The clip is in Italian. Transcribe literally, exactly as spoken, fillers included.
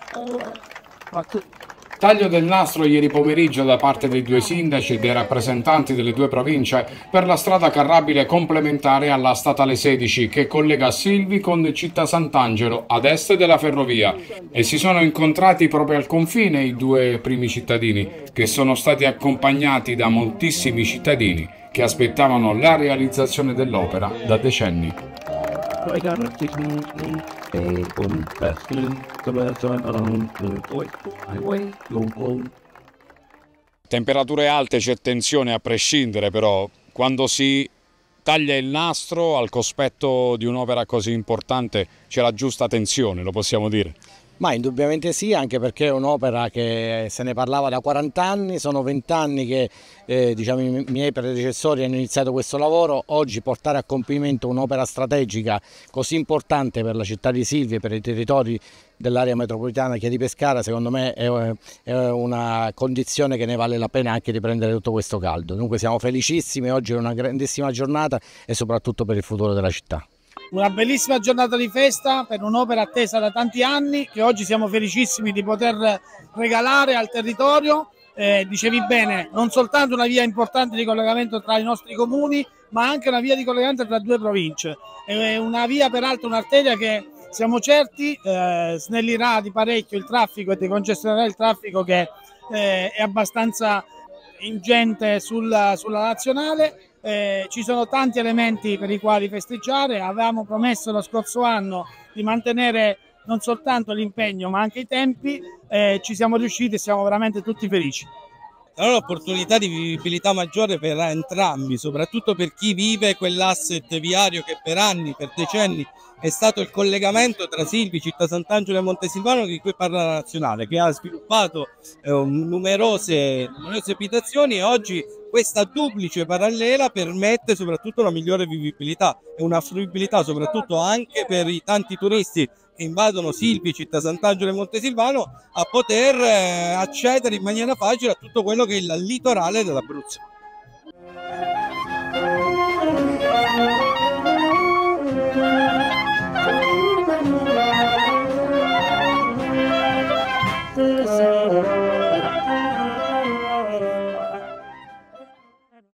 Taglio del nastro ieri pomeriggio da parte dei due sindaci e dei rappresentanti delle due province per la strada carrabile complementare alla statale sedici che collega Silvi con Città Sant'Angelo ad est della ferrovia, e si sono incontrati proprio al confine i due primi cittadini, che sono stati accompagnati da moltissimi cittadini che aspettavano la realizzazione dell'opera da decenni. Temperature alte, c'è tensione a prescindere, però quando si taglia il nastro al cospetto di un'opera così importante c'è la giusta tensione, lo possiamo dire. Ma indubbiamente sì, anche perché è un'opera che se ne parlava da quaranta anni, sono venti anni che eh, diciamo, i miei predecessori hanno iniziato questo lavoro. Oggi portare a compimento un'opera strategica così importante per la città di Silvi e per i territori dell'area metropolitana che è di Pescara, secondo me è, è una condizione che ne vale la pena anche di prendere tutto questo caldo. Dunque siamo felicissimi, oggi è una grandissima giornata e soprattutto per il futuro della città. Una bellissima giornata di festa per un'opera attesa da tanti anni che oggi siamo felicissimi di poter regalare al territorio. Eh, dicevi bene, non soltanto una via importante di collegamento tra i nostri comuni, ma anche una via di collegamento tra due province. È una via, peraltro, un'arteria che siamo certi eh, snellirà di parecchio il traffico e decongestionerà il traffico che eh, è abbastanza ingente sulla, sulla nazionale. Eh, ci sono tanti elementi per i quali festeggiare. Avevamo promesso lo scorso anno di mantenere non soltanto l'impegno ma anche i tempi, eh, ci siamo riusciti e siamo veramente tutti felici. È un'opportunità di vivibilità maggiore per entrambi, soprattutto per chi vive quell'asset viario che per anni, per decenni è stato il collegamento tra Silvi, Città Sant'Angelo e Montesilvano, di cui parla la nazionale, che ha sviluppato eh, numerose, numerose abitazioni, e oggi questa duplice parallela permette soprattutto una migliore vivibilità e una fruibilità soprattutto anche per i tanti turisti che invadono Silvi, Città Sant'Angelo e Montesilvano, a poter eh, accedere in maniera facile a tutto quello che è il litorale dell'Abruzzo.